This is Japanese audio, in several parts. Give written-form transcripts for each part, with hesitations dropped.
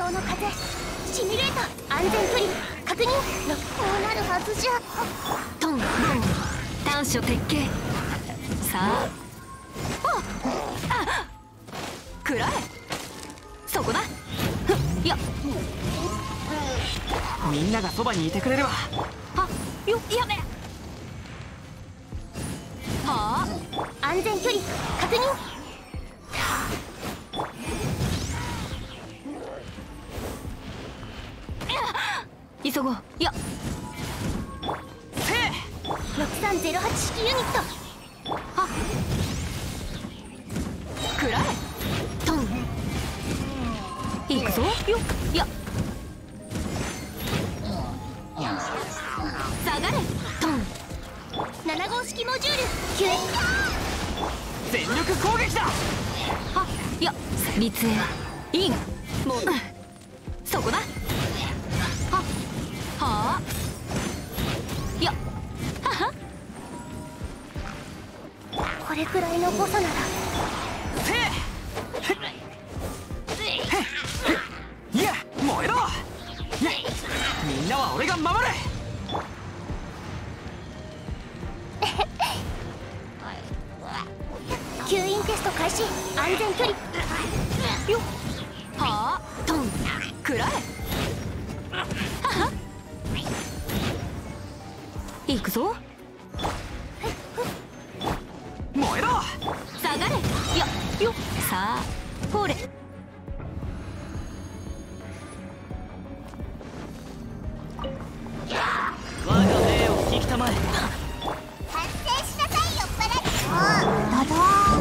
動の風シミュレート安全距離確認。こうなるはずじゃ。 トンボン短所鉄拳。さああ食らえ。そこだ。いやみんながそばにいてくれるわ。 あよやめ。はあ安全距離確認。 急ごう。いや 6308式ユニット。 あ食らえ。トン行くぞよ。いや下がれ。トン 7号式モジュール救援。 全力攻撃だ。 あいや立営いいがもうそこだ。はあいやははこれくらいの誤差なら。 いや燃えろ。みんなは俺が守る。 吸引テスト開始安全距離よっはあトン食らえ。はは行くぞ。 燃えろ。 下がれ。いやよっさあほれ。 我が命を引きたまえ。 反省しなさいよっぱらドド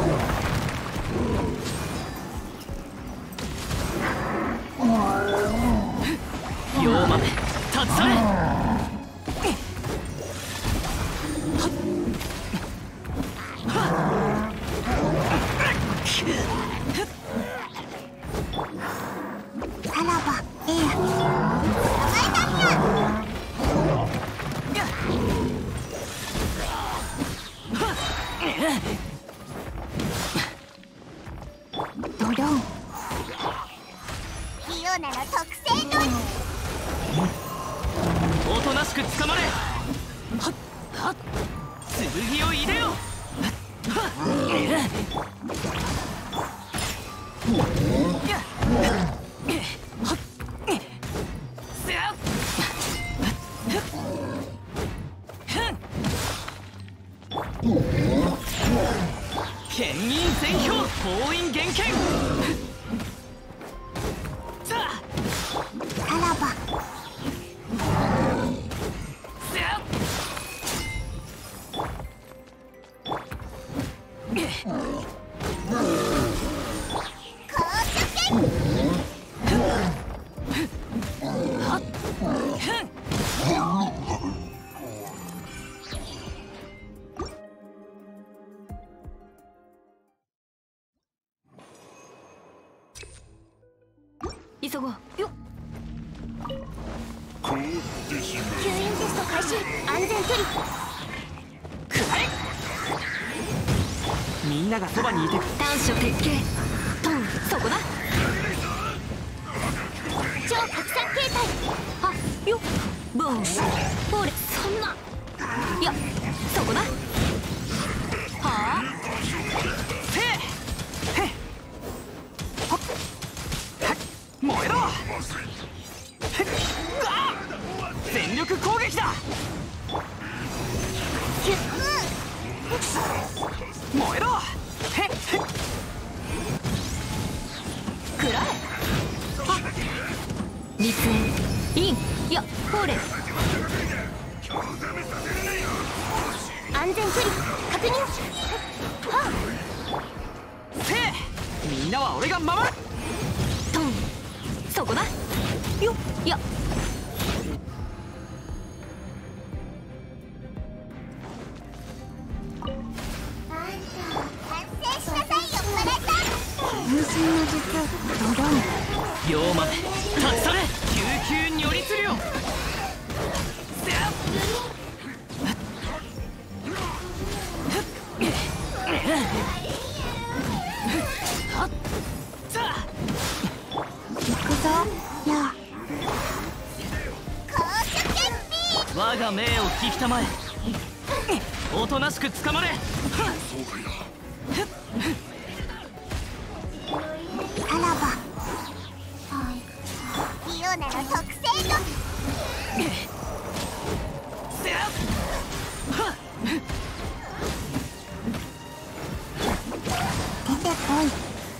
龍馬め立ち去れ。 さらばええや。ドドンフィオナの特製ドン。 おとなしく捕まれ。はっはっ剣を入れよ。剣印全氷封印厳剣。さあさらば急ごうよ。 吸引テスト開始安全距離。 くらえ。みんながそばにいて。 短所鉄拳。トンそこだ。 超拡散形態。 あよっボンほれ。そんないやそこだ。はあ燃えろ。全力攻撃だ。燃えろ。 食らえ。あ立営インいやほれ。 安全距離確認。はみんなは俺が守る。 トンそこだよ。いや反省しなさいよっぱら分身の術ドドン。 龍馬め立ち去れ。救急如律令。 行くぞ。 きたまえ。おとなしく捕まれ。 あらばフィオナの特製の出てこい。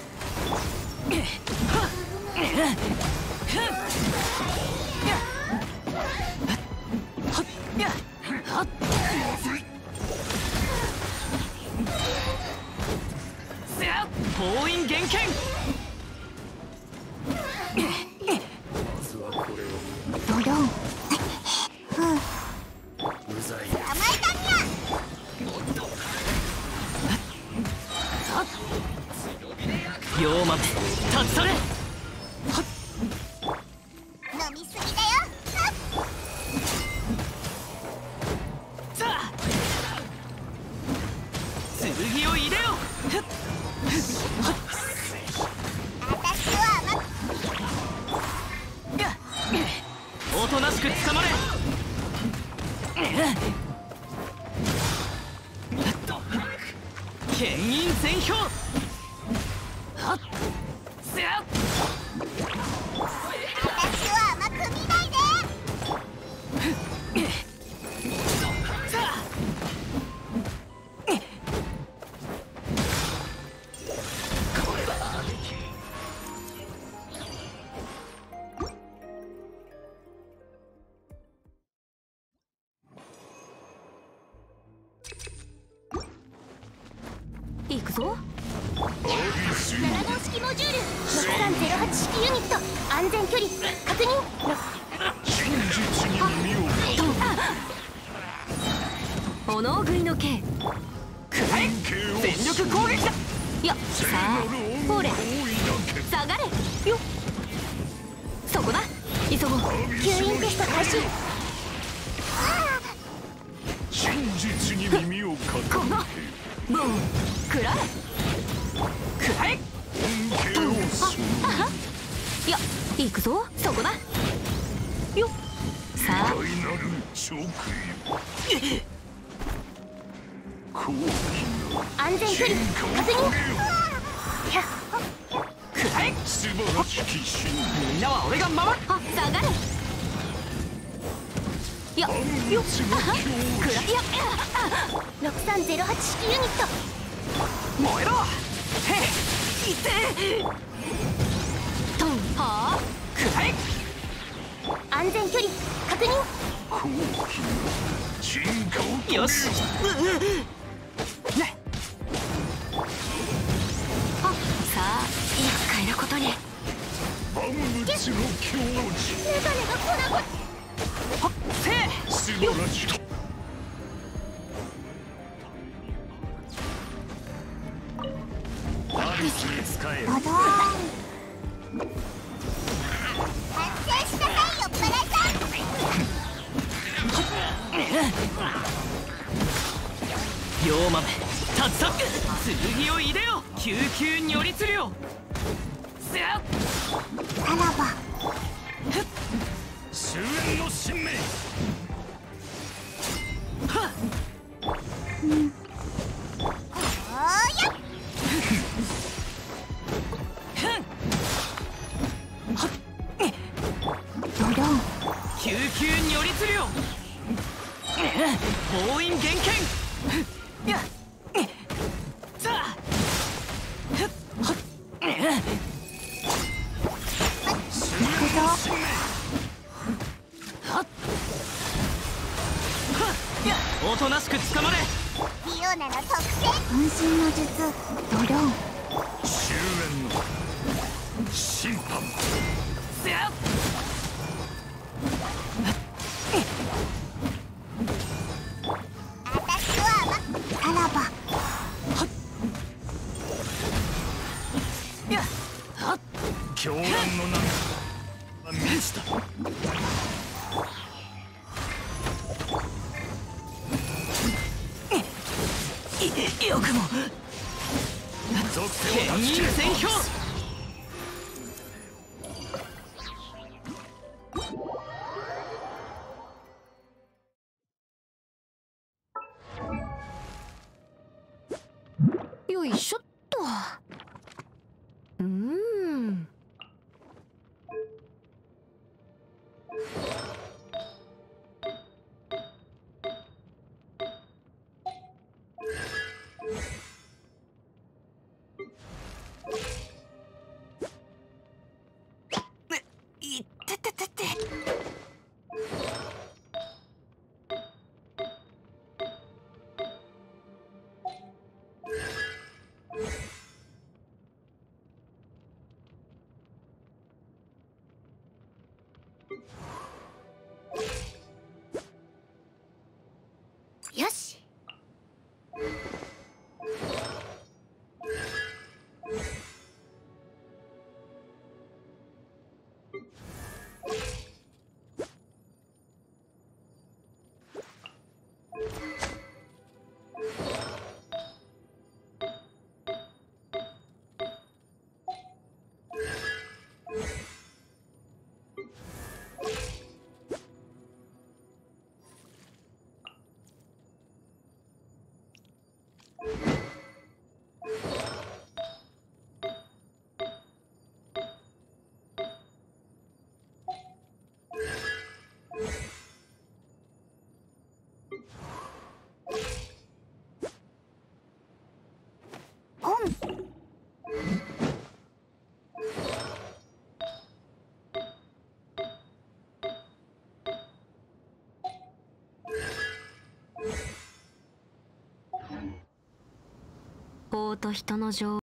封印厳剣。 ドドン。 うざい。 甘えたにゃ。 龍馬め立ち去れ。 飲みすぎだよ。 さあ剣を入れよ。 私は甘く。 おとなしく捕まれ。剣印全氷。 私は甘く見ないで。 行くぞ。 7号式モジュール6308式ユニット安全距離確認。 炎食いの剣。 全力攻撃だ。 よっさあほれ下がれよっそこだ急ごう。 吸引テスト開始。 真実に耳を傾このボン食らえくらえ。 けをするよっ行くぞそこだよっさあ大なる食よ好奇安全距離確認。ひゃくらえ。 素晴らしき真みんなは俺が守る。 あ下がれよっよっくらえよ 6308式ユニット燃えろ。へいってトンはあくらえ。 安全距離確認。 好奇進化を遂げよし。ねあさあ厄介なことに万物の境地メガネが粉々。 はっせい。 素晴らしきアリスに使えドドーン。反省しなさいよっぱらいさん。 龍馬め立ち去って剣を入れよ。救急如律令。せやあらば終焉の神明はっおーやっ。ドドン。 救急如律令。封印厳剣。やっさあ行くぞ。 おとなしく捕まれ。 フィオナの特製分身の術ドドン。 終焉の審判せや私はあらばやっ狂乱の波満ちたよくも属性を剣印全氷。 よいしょっと。いってててて。よし。法と人の情